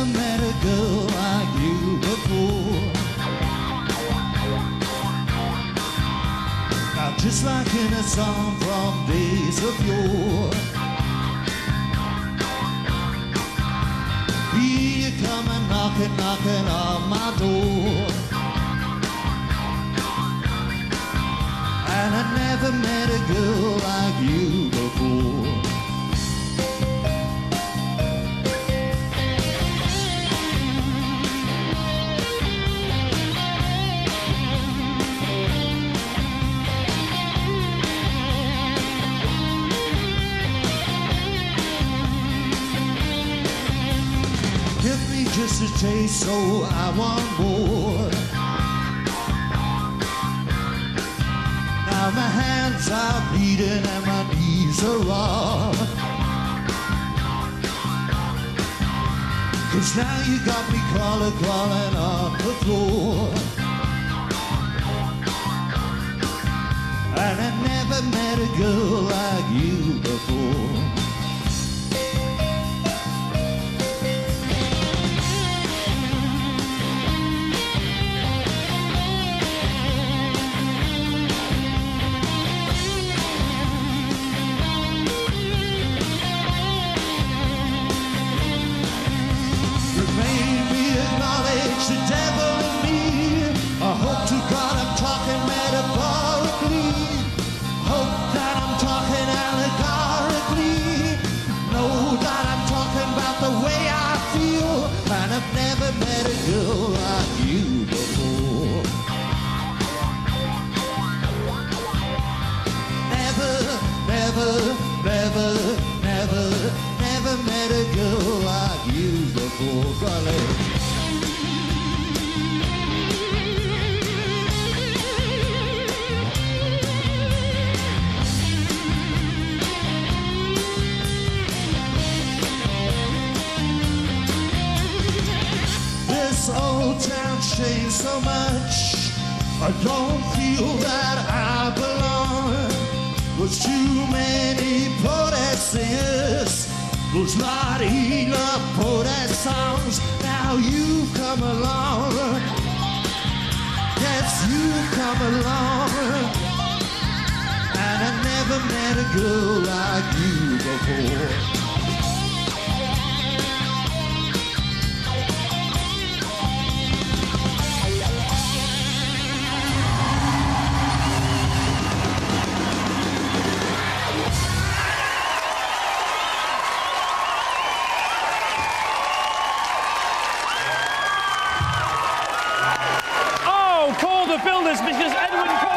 met a girl like you before. Now just like in a song from days of yore, here you come and knocking on my door. And I never met a girl like you before. Give me just a taste, so I want more. Now my hands are bleeding and my knees are raw. 'Cause now you got me crawling on the floor. And I never met a girl like you before. The devil in me. I hope to God I'm talking metaphorically. Hope that I'm talking allegorically. Know that I'm talking about the way I feel. And I've never met a girl like you before. Never, never, never, never, never met a girl like you before. Golly. This old town changed so much. I don't feel that I belong. There's too many poet singers. There's not enough poet songs. Now you've come along. Yes, you've come along. And I never met a girl like you before. Call the builders because Edwin